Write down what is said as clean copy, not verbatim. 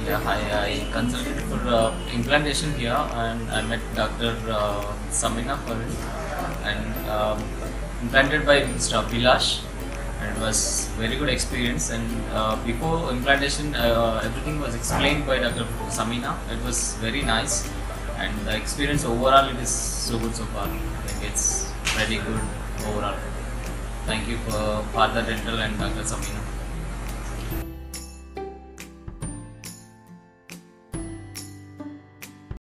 Yeah, hi. I consulted for implantation here, and I met Dr. Samina for it, and implanted by Mr. Abhilash, and it was very good experience. And before implantation, everything was explained by Dr. Samina. It was very nice, and the experience overall it is so good so far. I think it's pretty good overall. Thank you for Partha Dental and Dr. Samina.